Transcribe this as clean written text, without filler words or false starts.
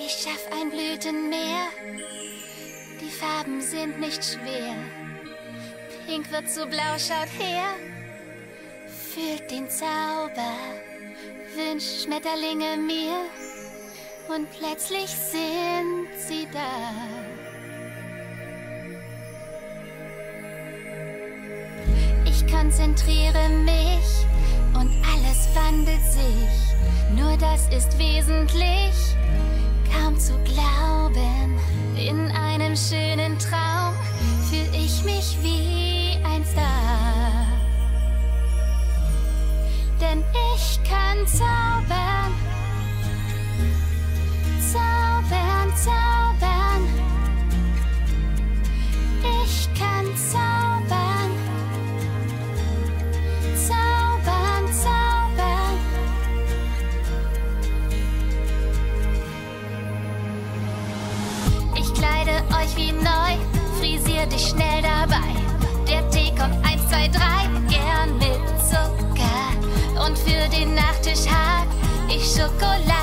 Ich schaff ein Blütenmeer, die Farben sind nicht schwer. Pink wird zu blau, schaut her, fühlt den Zauber, wünscht Schmetterlinge mir und plötzlich sind sie da. Ich konzentriere mich und alles wandelt sich, nur das ist wesentlich, kaum zu glauben. In einem schönen Traum fühl ich mich wie ein Star. Denn ich kann zaubern, zaubern, zaubern. Ich kann zaubern, zaubern, zaubern. Ich kleide euch wie neu, frisier dich schnell dabei. Der Tee kommt 1, 2, 3, gern mit Zucker. Und für den Nachtisch hab ich Schokolade.